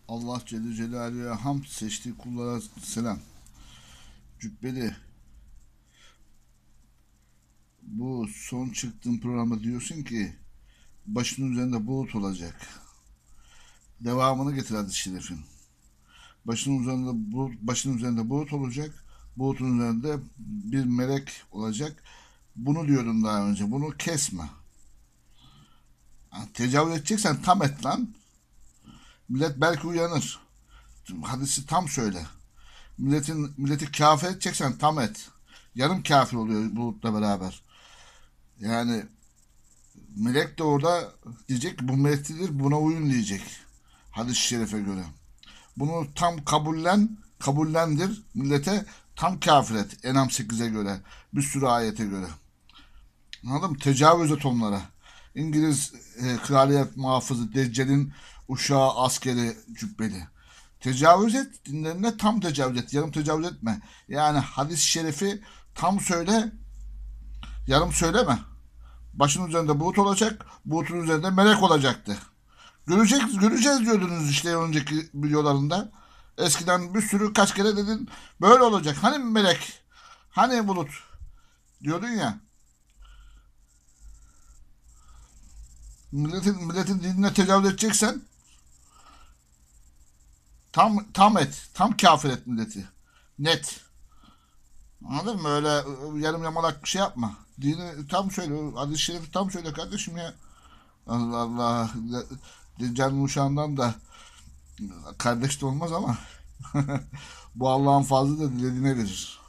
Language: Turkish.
Allah Celle Celaluhu'ya hamd, seçtiği kullara selam. Cübbeli, bu son çıktığın programda diyorsun ki başının üzerinde bulut olacak. Devamını getir hadis-i şerifin. Başının üzerinde bulut olacak. Bulutun üzerinde bir melek olacak. Bunu diyordum daha önce. Bunu kesme. Tecavüz edeceksen tam et lan. Millet belki uyanır. Hadisi tam söyle. Milleti kafir edeceksen tam et. Yarım kafir oluyor bulutla beraber. Yani melek de orada diyecek ki bu melektir, buna uyun diyecek. Hadis-i şerife göre. Bunu tam kabullendir millete, tam kafir et. Enam 8'e göre, bir sürü ayete göre. Anladın mı? Tecavüz et onlara. İngiliz kraliyet muhafızı, Deccal'in uşağı, askeri, Cübbeli. Tecavüz et, dinlerine tam tecavüz et. Yarım tecavüz etme. Yani hadis-i şerifi tam söyle, yarım söyleme. Başın üzerinde bulut olacak, bulutun üzerinde melek olacaktı. Göreceğiz diyordunuz işte önceki videolarında. Eskiden bir sürü kaç kere dedin böyle olacak. Hani melek, hani bulut diyordun ya. Milletin dinine tecavüz edeceksen tam et. Tam kafir et milleti. Net. Anladın mı? Öyle yarım yamalak bir şey yapma. Dini tam söyle. Hadis-i şerifi tam söyle kardeşim ya. Allah Allah. Can uşağından da kardeş de olmaz ama bu Allah'ın fazlı da dilediğine verir.